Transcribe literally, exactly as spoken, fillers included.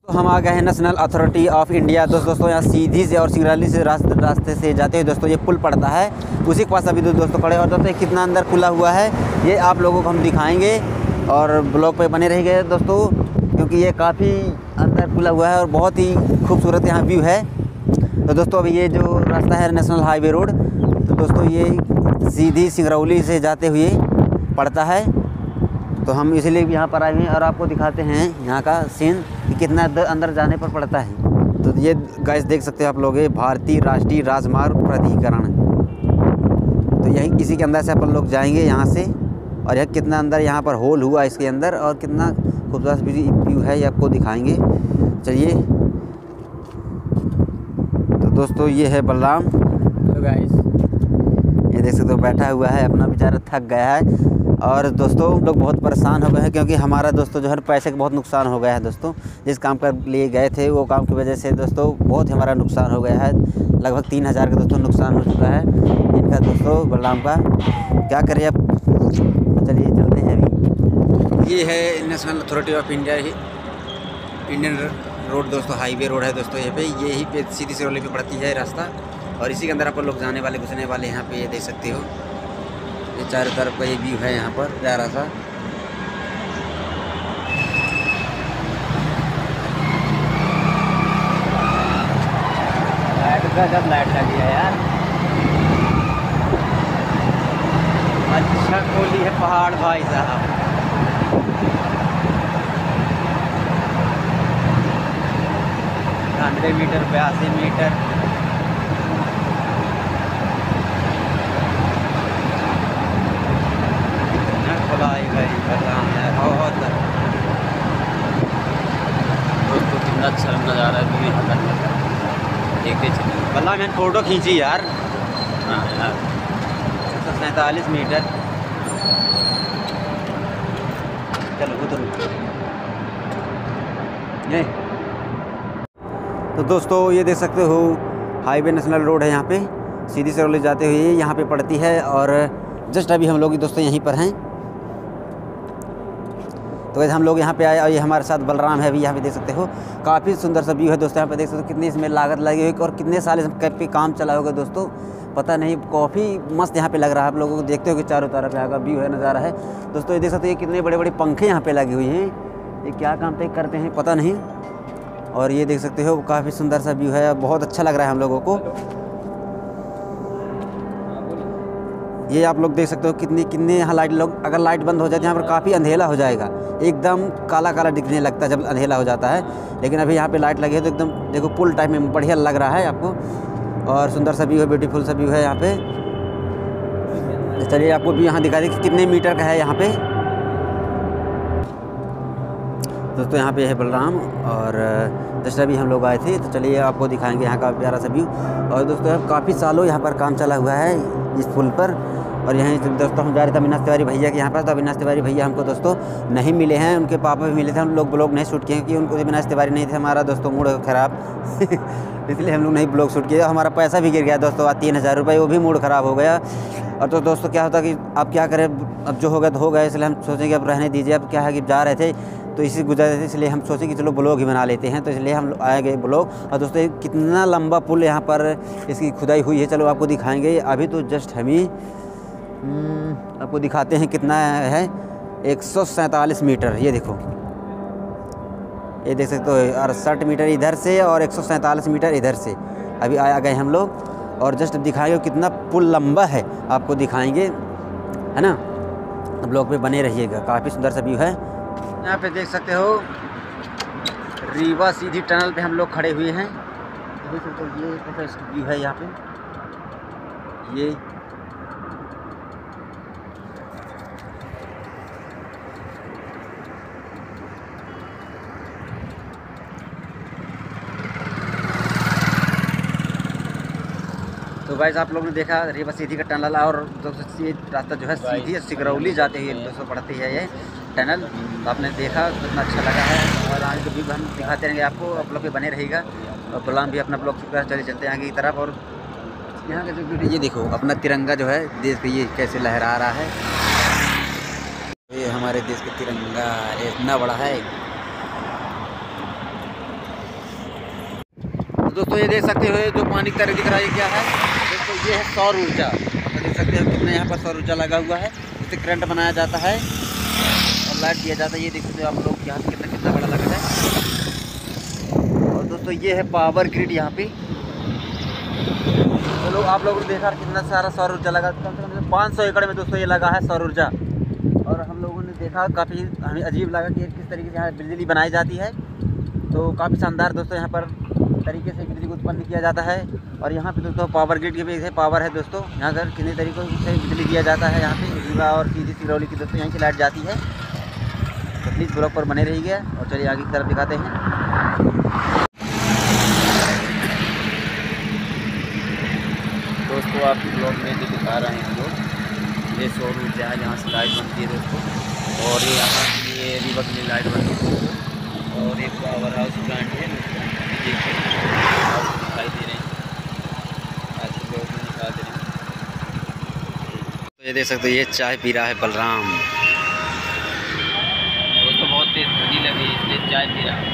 तो हम आ गए हैं नेशनल अथॉरिटी ऑफ इंडिया। दोस्तों दोस्तों यहाँ सीधी से और सिंगरौली से रास्ते रास्ते से जाते हुए दोस्तों ये पुल पड़ता है, उसी के पास अभी दो दोस्तों खड़े। और दोस्तों कितना अंदर खुला हुआ है ये आप लोगों को हम दिखाएंगे और ब्लॉग पे बने रहेंगे दोस्तों, क्योंकि ये काफ़ी अंदर खुला हुआ है और बहुत ही खूबसूरत यहाँ व्यू है। तो दोस्तों अभी ये जो रास्ता है नेशनल हाईवे रोड, तो दोस्तों ये सीधी सिंगरौली से जाते हुए पड़ता है। तो हम इसीलिए यहाँ पर आए हैं और आपको दिखाते हैं यहाँ का सीन कि कितना अंदर जाने पर पड़ता है। तो ये गाइस देख सकते हो आप लोग, ये भारतीय राष्ट्रीय राजमार्ग प्राधिकरण, तो यही इसी के अंदर से अपन लोग जाएंगे यहाँ से। और यह कितना अंदर यहाँ पर होल हुआ इसके अंदर और कितना खूबसूरत व्यू है ये आपको दिखाएंगे। चलिए तो दोस्तों ये है बलराम। हेलो गाइस, ये देख सकते हो बैठा हुआ है, अपना बेचारा थक गया है। और दोस्तों लोग बहुत परेशान हो गए हैं क्योंकि हमारा दोस्तों जो है पैसे का बहुत नुकसान हो गया है दोस्तों। जिस काम कर लिए गए थे वो काम की वजह से दोस्तों बहुत ही हमारा नुकसान हो गया है, लगभग तीन हज़ार का दोस्तों नुकसान हो चुका है इनका दोस्तों बलराम का। क्या करें अब, चलिए चलते हैं अभी। ये है national authority of India Indian road दोस्तों, हाईवे रोड है दोस्तों। यहाँ पे यही पे सीधी सिंगरौली पे पड़ती है रास्ता और इसी के अंदर अपन लोग जाने वाले घुसने वाले यहाँ पे ये देख सकते हो। ये चारों तरफ का ये व्यू है यहाँ पर प्यारा सा। लाइट का जब लाइट लगी है यार, अच्छा खोली है पहाड़ भाई साहब। अंठानवे मीटर बयासी मीटर खुलाई गई बलराम है बहुत दोस्तों। कितना अच्छा नज़ारा है यहाँ का, देखते चलिए। बलराम मैंने फ़ोटो खींची यार। हाँ यार, एक सौ सैंतालीस मीटर। चलो उधर ये। तो दोस्तों ये देख सकते हो हाईवे नेशनल रोड है, यहाँ पे सीधी सिंगरौली जाते हुए यहाँ पे पड़ती है। और जस्ट अभी हम लोग दोस्तों यहीं पर हैं। तो वैसे हम लोग यहाँ पे आए और ये हमारे साथ बलराम है अभी, यहाँ पे देख सकते हो काफ़ी सुंदर सा व्यू है दोस्तों। यहाँ पे देख सकते हो कितनी इसमें लागत लगी हुई और कितने साल इस पे काम चला होगा दोस्तों, पता नहीं। काफ़ी मस्त यहाँ पे लग रहा है, आप लोगों को देखते हो कि चारों तरफ यहाँ का व्यू है, नज़ारा है दोस्तों। ये देख सकते हो ये कितने बड़े बड़े पंखे यहाँ पे लगी हुई हैं, ये क्या काम पे करते हैं पता नहीं। और ये देख सकते हो काफ़ी सुंदर सा व्यू है, बहुत अच्छा लग रहा है हम लोगों को। ये आप लोग देख सकते हो कितनी कितने यहाँ लाइट, लोग अगर लाइट बंद हो जाती है यहाँ पर काफ़ी अंधेरा हो जाएगा, एकदम काला काला दिखने लगता है जब अंधेरा हो जाता है। लेकिन अभी यहाँ पे लाइट लगी है तो एकदम देखो पुल टाइप में बढ़िया लग रहा है आपको। और सुंदर सा व्यू है, ब्यूटीफुल सा व्यू है यहाँ पे। चलिए आपको भी यहाँ दिखा दें कि कितने मीटर का है यहाँ पे दोस्तों। यहाँ पे है बलराम और जस्ट अभी हम लोग आए थे, तो चलिए आपको दिखाएंगे यहाँ का प्यारा सा व्यू। और दोस्तों काफ़ी सालों यहाँ पर काम चला हुआ है इस पुल पर। और यहीं दोस्तों हम जा रहे थे अविनाश तिवारी भैया के यहाँ पर, तो अविनाश तिवारी भैया हमको दोस्तों नहीं मिले हैं, उनके पापा भी मिले थे। हम लोग ब्लॉग नहीं शूट किए क्योंकि उनको अविनाश तिवारी नहीं थे, हमारा दोस्तों मूड ख़राब इसलिए हम लोग नहीं ब्लॉग शूट किए। हमारा पैसा भी गिर गया दोस्तों, तीन हज़ार रुपये, वो भी मूड ख़राब हो गया। और तो दोस्तों क्या होता कि अब क्या करें, अब जो हो गया तो हो गया, इसलिए हम सोचें कि अब रहने दीजिए। अब क्या है कि जा रहे थे तो इसी गुजर थे, इसलिए हम सोचें कि चलो ब्लॉग ही बना लेते हैं, तो इसलिए हम आए गए ब्लॉग। और दोस्तों कितना लंबा पुल यहाँ पर इसकी खुदाई हुई है, चलो आपको दिखाएंगे। अभी तो जस्ट हम ही आपको दिखाते हैं कितना है, एक सौ सैंतालीस मीटर। ये देखो, ये देख सकते हो अड़सठ मीटर इधर से और एक सौ सैंतालीस मीटर इधर से अभी आ गए हम लोग। और जस्ट दिखाएंगे कितना पुल लंबा है, आपको दिखाएंगे, है ना। ब्लॉग पे बने रहिएगा, काफ़ी सुंदर सा व्यू है। यहाँ पे देख सकते हो रीवा सीधी टनल पे हम लोग खड़े हुए हैं, देख सकते हो ये कैसा इसका व्यू है यहाँ पे। ये तो गाइस आप लोग ने देखा रीवा सीधी का टनल, और दोस्तों ये रास्ता जो है सीधी सिंगरौली जाते हुए दोस्तों पड़ती है ये टनल। तो आपने देखा कितना अच्छा लगा है और आगे भी हम दिखाते रहेंगे आपको, आप लोग भी बने रहेगा। और बलराम भी अपना ब्लॉग शुरू कर चले चलते हैं आगे की तरफ। और यहाँ का जो ये देखो अपना तिरंगा जो है देश का, ये कैसे लहरा रहा है, ये हमारे देश का तिरंगा इतना बड़ा है। दोस्तों ये देख सकते हो जो पानी की तरह दिख रहा है ये क्या है दोस्तों, ये है सौर ऊर्जा। आप देख सकते हो कितना यहाँ पर सौर ऊर्जा लगा हुआ है, इससे करंट बनाया जाता है और लाइट दिया जाता है। ये देख सकते हो आप लोग यहाँ से कितना कितना बड़ा लगा है। और दोस्तों ये है पावर ग्रिड यहाँ पे। चलो आप लोगों ने देखा कितना सारा सौर ऊर्जा लगा, कम से कम पाँच सौ एकड़ में दोस्तों ये लगा है सौर ऊर्जा। और हम लोगों ने देखा काफ़ी हमें अजीब लगा कि किस तरीके से यहाँ बिजली बनाई जाती है। तो काफ़ी शानदार दोस्तों यहाँ पर तरीके से बिजली को उत्पन्न किया जाता है। और यहाँ पे दोस्तों पावर ग्रिड के भी है, पावर है दोस्तों, यहाँ पर कितने तरीक़ों से बिजली दिया जाता है। यहाँ पे रीवा और सीधी सिरौली की दोस्तों यहाँ की लाइट जाती है। तो प्लीज़ ब्लॉग पर बने रहिए और चलिए आगे की तरफ दिखाते हैं। दोस्तों आपके ब्लॉग में जो दिखा रहे हैं हम लोग, ये सौर ऊर्जा है, यहाँ से लाइट बनती है दोस्तों। और ये यहाँ ये रीवा के लिए लाइट बनती है दोस्तों। और एक पावर हाउस प्लांट है देखिए दिखाई दे रहे हैं, आज के ब्लॉग में दिखा दे रहे हैं। तो ये देख सकते हो ये चाय पी रहा है बलराम। दोस्तों बहुत तेज ठंडी लगी इसलिए चाय पी रहा है।